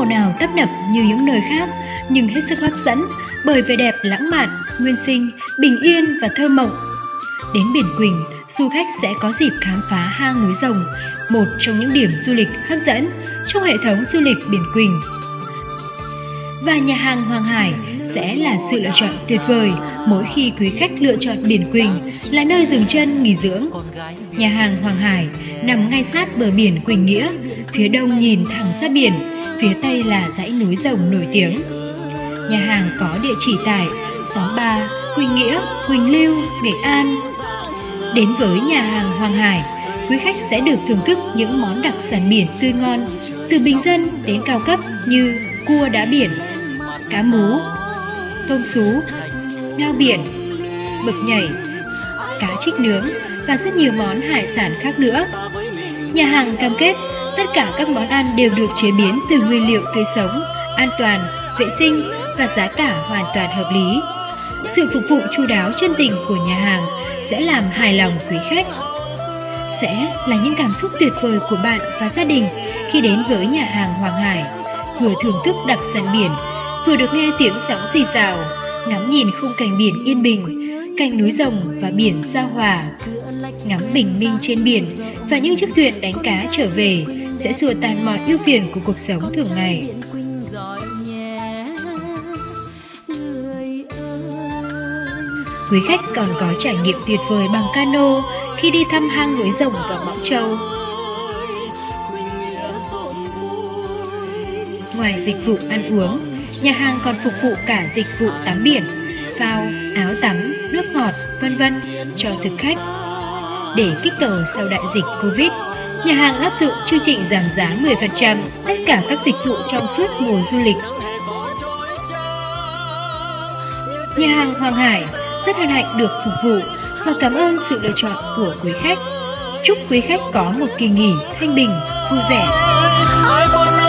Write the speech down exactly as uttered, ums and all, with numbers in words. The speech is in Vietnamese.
ồn ào tấp nập như những nơi khác, nhưng hết sức hấp dẫn bởi vẻ đẹp lãng mạn, nguyên sinh, bình yên và thơ mộng. Đến Biển Quỳnh, du khách sẽ có dịp khám phá hang núi Rồng, một trong những điểm du lịch hấp dẫn trong hệ thống du lịch Biển Quỳnh. Và nhà hàng Hoàng Hải sẽ là sự lựa chọn tuyệt vời mỗi khi quý khách lựa chọn Biển Quỳnh là nơi dừng chân nghỉ dưỡng. Nhà hàng Hoàng Hải nằm ngay sát bờ biển Quỳnh Nghĩa, phía đông nhìn thẳng ra biển, phía tây là dãy núi Rồng nổi tiếng. Nhà hàng có địa chỉ tại xóm ba, Quỳnh Nghĩa, Quỳnh Lưu, Nghệ An. Đến với nhà hàng Hoàng Hải, quý khách sẽ được thưởng thức những món đặc sản biển tươi ngon, từ bình dân đến cao cấp như cua đá biển, cá mú, tôm sú, ngao biển, mực nhảy, cá trích nướng và rất nhiều món hải sản khác nữa. Nhà hàng cam kết tất cả các món ăn đều được chế biến từ nguyên liệu tươi sống, an toàn, vệ sinh và giá cả hoàn toàn hợp lý. Sự phục vụ chu đáo chân tình của nhà hàng sẽ làm hài lòng quý khách. Sẽ là những cảm xúc tuyệt vời của bạn và gia đình khi đến với nhà hàng Hoàng Hải, vừa thưởng thức đặc sản biển, vừa được nghe tiếng sóng rì rào, ngắm nhìn khung cảnh biển yên bình, cạnh núi Rồng và biển giao hòa. Ngắm bình minh trên biển và những chiếc thuyền đánh cá trở về sẽ xua tan mọi ưu phiền của cuộc sống thường ngày. Quý khách còn có trải nghiệm tuyệt vời bằng cano khi đi thăm hang núi Rồng và Mão Châu. Ngoài dịch vụ ăn uống, nhà hàng còn phục vụ cả dịch vụ tắm biển, phao, áo tắm, nước ngọt, vân vân cho thực khách. Để kích cầu sau đại dịch Covid, nhà hàng áp dụng chương trình giảm giá mười phần trăm tất cả các dịch vụ trong suốt mùa du lịch. Nhà hàng Hoàng Hải rất hân hạnh được phục vụ và cảm ơn sự lựa chọn của quý khách. Chúc quý khách có một kỳ nghỉ thanh bình, vui vẻ.